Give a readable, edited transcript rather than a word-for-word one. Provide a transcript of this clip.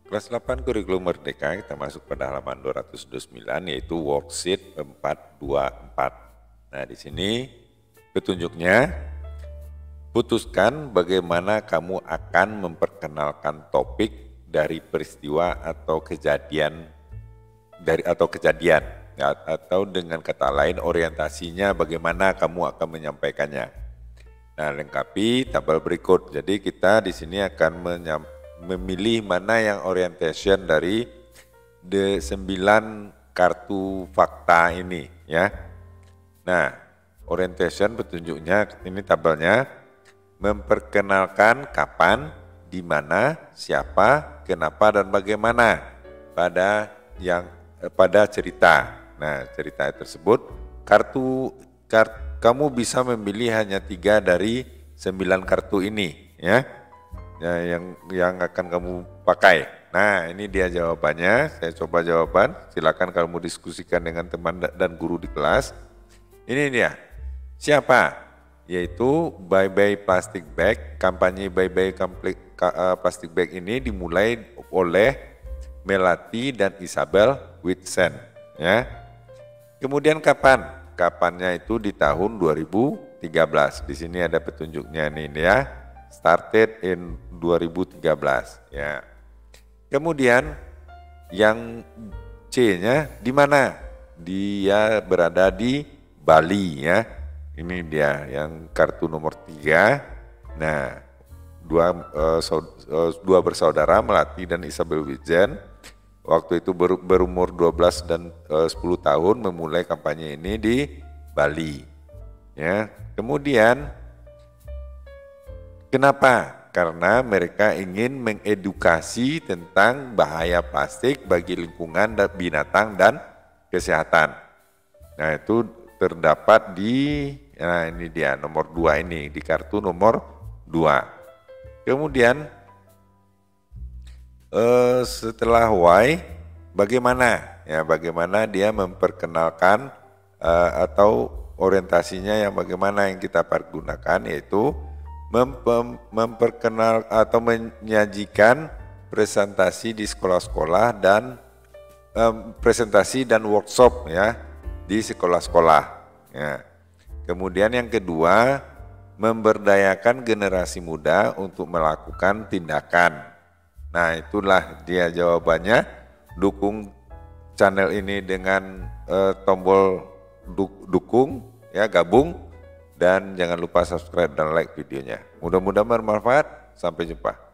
Kelas 8 Kurikulum Merdeka, kita masuk pada halaman 229 yaitu worksheet 424. Nah, di sini petunjuknya, putuskan bagaimana kamu akan memperkenalkan topik dari peristiwa atau kejadian atau dengan kata lain orientasinya bagaimana kamu akan menyampaikannya. Nah, lengkapi tabel berikut. Jadi kita di sini akan memilih mana yang orientation dari 9 kartu fakta ini ya. Nah, orientation petunjuknya ini tabelnya, memperkenalkan kapan, di mana, siapa, kenapa dan bagaimana pada cerita. Nah, cerita tersebut kamu bisa memilih hanya 3 dari 9 kartu ini ya. Ya, yang akan kamu pakai. Nah, ini dia jawabannya. Saya coba jawaban. Silakan kamu diskusikan dengan teman dan guru di kelas. Ini dia. Siapa? Yaitu Bye Bye Plastic Bag. Kampanye Bye Bye Plastic Bag ini dimulai oleh Melati dan Isabel Whitson. Ya. Kemudian kapan? Kapannya itu di tahun 2013. Di sini ada petunjuknya nih ya. Started in 2013 ya. Kemudian yang C-nya di mana? Dia berada di Bali ya. Ini dia yang kartu nomor 3. Nah, dua bersaudara Melati dan Isabel Wijen waktu itu berumur 12 dan 10 tahun memulai kampanye ini di Bali. Ya. Kemudian kenapa? Karena mereka ingin mengedukasi tentang bahaya plastik bagi lingkungan dan binatang dan kesehatan. Nah, itu terdapat nah ini dia nomor 2 ini, di kartu nomor 2. Kemudian setelah Y, bagaimana? Ya, bagaimana dia memperkenalkan atau orientasinya yang bagaimana yang kita pergunakan, yaitu memperkenal atau menyajikan presentasi di sekolah-sekolah dan presentasi dan workshop ya di sekolah-sekolah. Ya. Kemudian yang kedua, memberdayakan generasi muda untuk melakukan tindakan. Nah, itulah dia jawabannya. Dukung channel ini dengan tombol dukung ya, gabung. Dan jangan lupa subscribe dan like videonya. Mudah-mudahan bermanfaat. Sampai jumpa.